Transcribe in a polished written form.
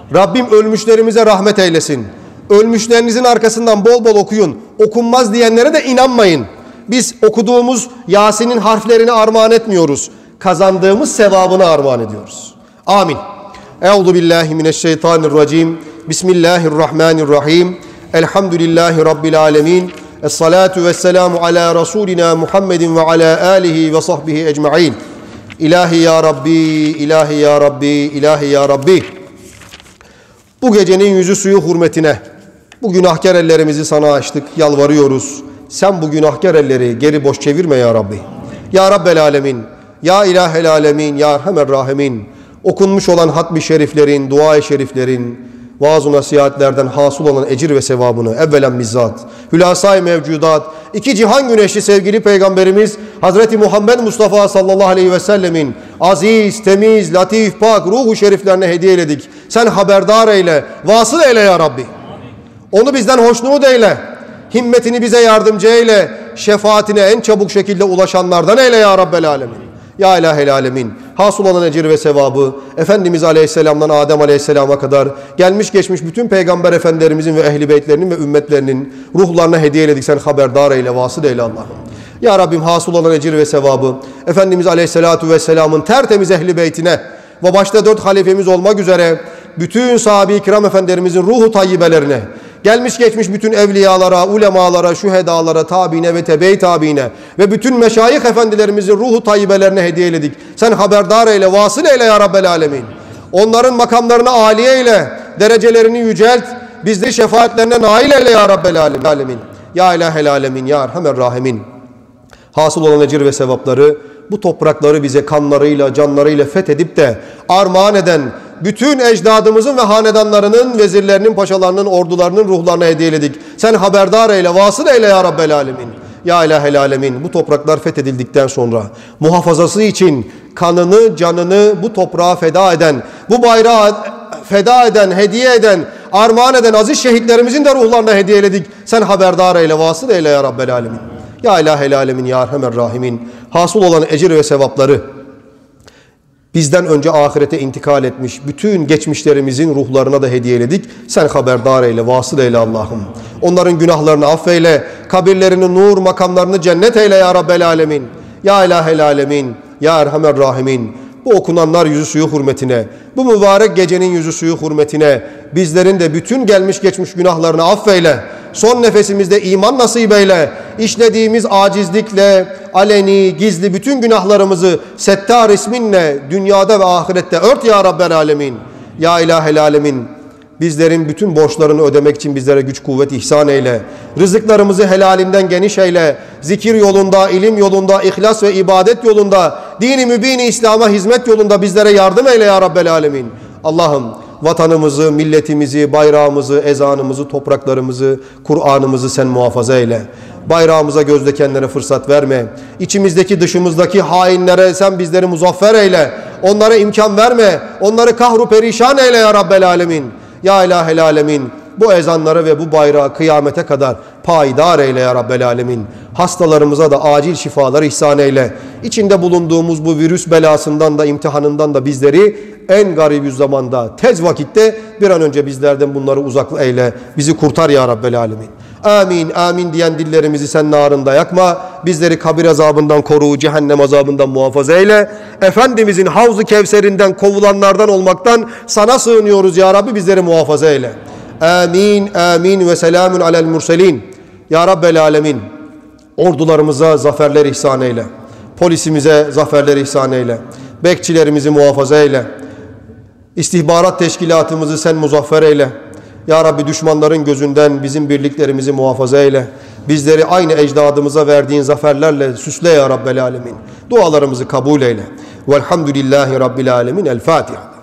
Rabbim ölmüşlerimize rahmet eylesin. Ölmüşlerinizin arkasından bol bol okuyun. Okunmaz diyenlere de inanmayın. Biz okuduğumuz Yasin'in harflerini armağan etmiyoruz. Kazandığımız sevabını armağan ediyoruz. Amin. Euzubillahimineşşeytanirracim. Bismillahirrahmanirrahim. Elhamdülillahi Rabbil alemin. Esselatu vesselamu ala Resulina Muhammedin ve ala alihi ve sahbihi ecma'in. İlahi ya Rabbi, ilahi ya Rabbi, ilahi ya Rabbi. Bu gecenin yüzü suyu hürmetine bu günahkar ellerimizi sana açtık, yalvarıyoruz. Sen bu günahkar elleri geri boş çevirme ya Rabbi. Ya Rabbel alemin, ya ilahel alemin, ya erhamer rahimin. Okunmuş olan hatmi şeriflerin, dua-i şeriflerin, vaaz-ı nasihatlerden hasıl olan ecir ve sevabını evvelen bizzat, hülasa-i mevcudat, iki cihan güneşli sevgili Peygamberimiz Hazreti Muhammed Mustafa sallallahu aleyhi ve sellemin aziz, temiz, latif, pak, ruhu şeriflerine hediye eyledik. Sen haberdar eyle, vasıl eyle ya Rabbi. Onu bizden hoşnut eyle, himmetini bize yardımcı eyle, şefaatine en çabuk şekilde ulaşanlardan eyle ya Rabbel alemin. Ya ilahel alemin, hasıl olan ecir ve sevabı Efendimiz Aleyhisselam'dan Adem Aleyhisselam'a kadar gelmiş geçmiş bütün peygamber efendilerimizin ve ehli beytlerinin ve ümmetlerinin ruhlarına hediye eyledik. Sen haberdar eyle, vasıl eyle Allah'ım. Ya Rabbim, hasıl olan ecir ve sevabı Efendimiz Aleyhisselatu Vesselam'ın tertemiz ehli beytine ve başta 4 halifemiz olmak üzere bütün sahabe-i kiram efendilerimizin ruhu tayyibelerine, gelmiş geçmiş bütün evliyalara, ulemalara, şühedalara, tabiine ve tebe-i tabiine ve bütün meşayih efendilerimizin ruhu tayyibelerine hediye eyledik. Sen haberdar eyle, vasıl eyle ya Rabbel alemin. Onların makamlarını âliye eyle, derecelerini yücelt, bizleri şefaatlerine nail eyle ya Rabbel alemin. Ya ilahel alemin, ya erhamer rahimin. Hasıl olan ecir ve sevapları bu toprakları bize kanlarıyla, canlarıyla fethedip de armağan eden bütün ecdadımızın ve hanedanlarının, vezirlerinin, paşalarının, ordularının ruhlarına hediye eyledik. Sen haberdar eyle, vasıl eyle ya Rabbel alemin. Ya ilahel alemin, bu topraklar fethedildikten sonra muhafazası için kanını, canını bu toprağa feda eden, bu bayrağı feda eden, hediye eden, armağan eden aziz şehitlerimizin de ruhlarına hediye eyledik. Sen haberdar eyle, vasıl eyle ya Rabbel alemin. Ya ilahel alemin, ya erhamer rahimin. Hasıl olan ecir ve sevapları bizden önce ahirete intikal etmiş bütün geçmişlerimizin ruhlarına da hediye eyledik. Sen haberdar eyle, vasıl eyle Allah'ım. Onların günahlarını affeyle, kabirlerini nur, makamlarını cennet eyle ya Rabbel alemin. Ya ilahel alemin, ya erhamer rahimin. Bu okunanlar yüzü suyu hürmetine, bu mübarek gecenin yüzü suyu hürmetine bizlerin de bütün gelmiş geçmiş günahlarını affeyle. Son nefesimizde iman nasip eyle. İşlediğimiz acizlikle, aleni, gizli bütün günahlarımızı Settar isminle dünyada ve ahirette ört ya Rabbel alemin. Ya ilahel alemin. Bizlerin bütün borçlarını ödemek için bizlere güç kuvvet ihsan eyle. Rızıklarımızı helalinden geniş eyle. Zikir yolunda, ilim yolunda, ihlas ve ibadet yolunda, dini mübini İslam'a hizmet yolunda bizlere yardım eyle ya Rabbel alemin. Allah'ım, vatanımızı, milletimizi, bayrağımızı, ezanımızı, topraklarımızı, Kur'an'ımızı sen muhafaza eyle. Bayrağımıza göz dikenlere fırsat verme. İçimizdeki dışımızdaki hainlere sen bizleri muzaffer eyle. Onlara imkan verme. Onları kahru perişan eyle ya Rabbel alemin. Ya ilahel alemin, bu ezanları ve bu bayrağı kıyamete kadar payidar eyle ya Rabbel alemin. Hastalarımıza da acil şifalar ihsan eyle. İçinde bulunduğumuz bu virüs belasından da imtihanından da bizleri en garip zamanda, tez vakitte bir an önce bizlerden bunları uzak eyle. Bizi kurtar ya Rabbel alemin. Amin, amin diyen dillerimizi sen narında yakma. Bizleri kabir azabından koru, cehennem azabından muhafaza eyle. Efendimizin Havz-ı Kevser'inden kovulanlardan olmaktan sana sığınıyoruz ya Rabbi, bizleri muhafaza eyle. Amin, amin ve selamun alel murselin. Ya Rabbel alemin, ordularımıza zaferler ihsan eyle. Polisimize zaferler ihsan eyle. Bekçilerimizi muhafaza eyle. İstihbarat teşkilatımızı sen muzaffer eyle. Ya Rabbi, düşmanların gözünden bizim birliklerimizi muhafaza eyle. Bizleri aynı ecdadımıza verdiğin zaferlerle süsle ya Rabbel alemin. Dualarımızı kabul eyle. Velhamdülillahi Rabbil alemin. El Fatiha.